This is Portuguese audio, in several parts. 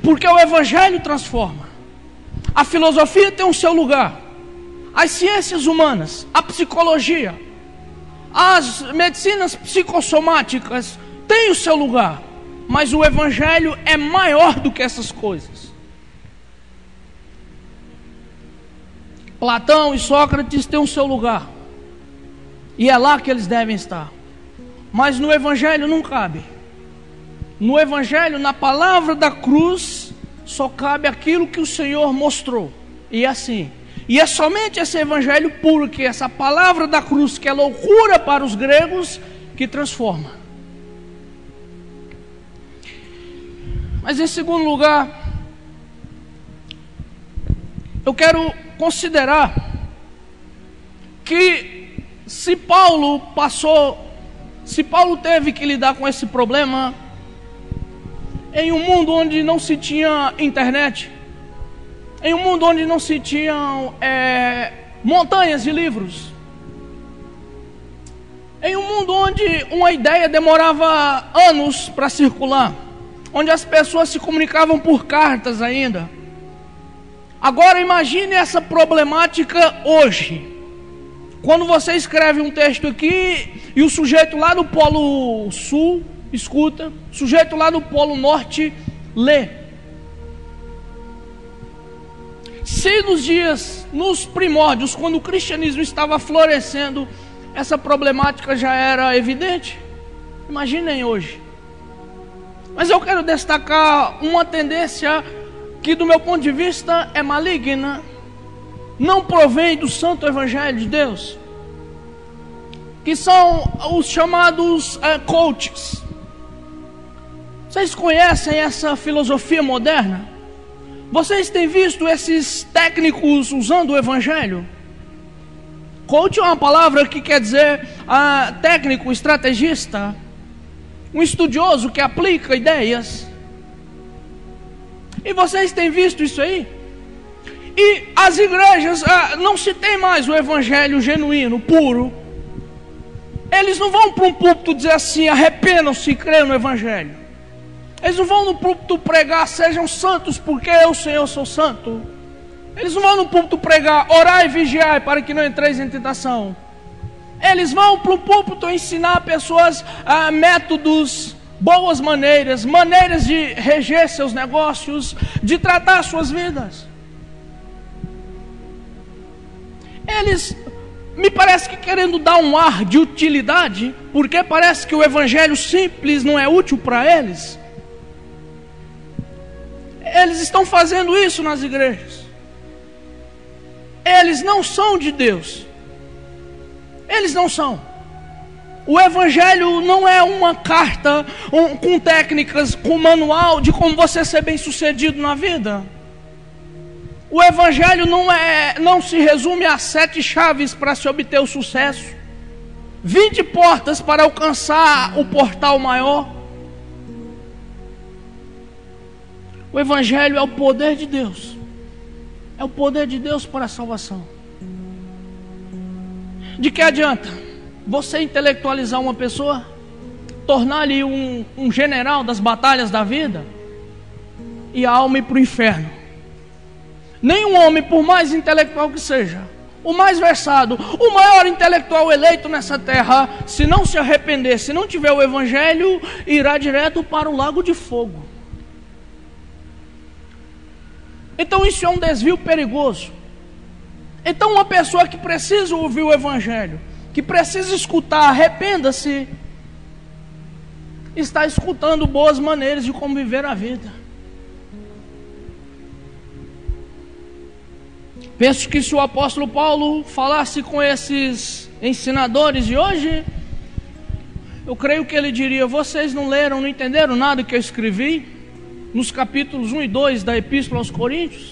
Porque o Evangelho transforma. A filosofia tem o seu lugar, as ciências humanas, a psicologia, as medicinas psicossomáticas têm o seu lugar, mas o Evangelho é maior do que essas coisas. Platão e Sócrates têm o seu lugar, e é lá que eles devem estar, mas no Evangelho não cabe. No Evangelho, na palavra da cruz, só cabe aquilo que o Senhor mostrou, e assim. E é somente esse Evangelho puro, que essa palavra da cruz, que é loucura para os gregos, que transforma. Mas em segundo lugar, eu quero considerar que se Paulo teve que lidar com esse problema em um mundo onde não se tinha internet, em um mundo onde não se tinham montanhas de livros, em um mundo onde uma ideia demorava anos para circular, onde as pessoas se comunicavam por cartas ainda. Agora imagine essa problemática hoje, quando você escreve um texto aqui e o sujeito lá do Polo Sul escuta, o sujeito lá do Polo Norte lê. Se nos primórdios, quando o cristianismo estava florescendo, essa problemática já era evidente, imaginem hoje. Mas eu quero destacar uma tendência que, do meu ponto de vista, é maligna, não provém do Santo Evangelho de Deus, que são os chamados coaches. Vocês conhecem essa filosofia moderna? Vocês têm visto esses técnicos usando o Evangelho? Coach é uma palavra que quer dizer técnico, estrategista, um estudioso que aplica ideias. E vocês têm visto isso aí? E as igrejas, não se tem mais o Evangelho genuíno, puro. Eles não vão para um púlpito dizer assim: arrependam-se e creiam no Evangelho. Eles não vão no púlpito pregar: sejam santos porque eu, Senhor, sou santo. Eles não vão no púlpito pregar: orai e vigiai para que não entreis em tentação. Eles vão para o púlpito ensinar pessoas métodos, boas maneiras de reger seus negócios, de tratar suas vidas. Eles, me parece que querendo dar um ar de utilidade, porque parece que o Evangelho simples não é útil para eles. Eles estão fazendo isso nas igrejas. Eles não são de Deus. Eles não são. O Evangelho não é uma carta com técnicas, com manual de como você ser bem sucedido na vida. O Evangelho não se resume a 7 chaves para se obter o sucesso, 20 portas para alcançar o portal maior. O Evangelho é o poder de Deus. É o poder de Deus para a salvação. De que adianta você intelectualizar uma pessoa, tornar-lhe um general das batalhas da vida, e a alma ir para o inferno? Nenhum homem, por mais intelectual que seja, o mais versado, o maior intelectual eleito nessa terra, se não se arrepender, se não tiver o Evangelho, irá direto para o lago de fogo. Então isso é um desvio perigoso. Então uma pessoa que precisa ouvir o Evangelho, que precisa escutar, arrependa-se, está escutando boas maneiras de como viver a vida. Penso que se o apóstolo Paulo falasse com esses ensinadores de hoje, eu creio que ele diria: vocês não leram, não entenderam nada que eu escrevi nos capítulos 1 e 2 da Epístola aos Coríntios?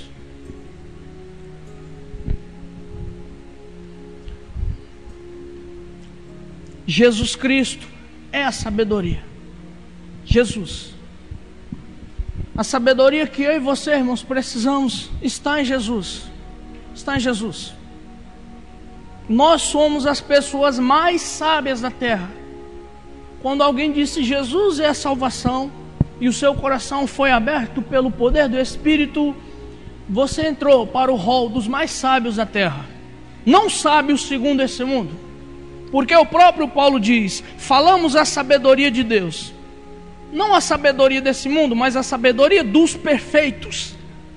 Jesus Cristo é a sabedoria. Jesus. A sabedoria que eu e você, irmãos, precisamos está em Jesus. Está em Jesus. Nós somos as pessoas mais sábias da terra. Quando alguém disse Jesus é a salvação, e o seu coração foi aberto pelo poder do Espírito, você entrou para o rol dos mais sábios da terra. Não sábios segundo esse mundo, porque o próprio Paulo diz: falamos a sabedoria de Deus, não a sabedoria desse mundo, mas a sabedoria dos perfeitos.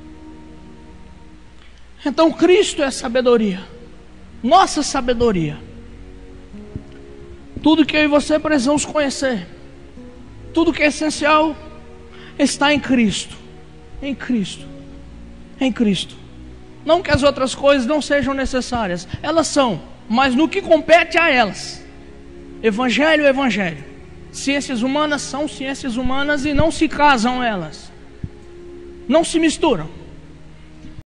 Então Cristo é a sabedoria, nossa sabedoria. Tudo que eu e você precisamos conhecer, tudo que é essencial, está em Cristo. Em Cristo. Em Cristo. Não que as outras coisas não sejam necessárias, elas são, mas no que compete a elas. Evangelho, Evangelho. Ciências humanas são ciências humanas e não se casam elas, não se misturam.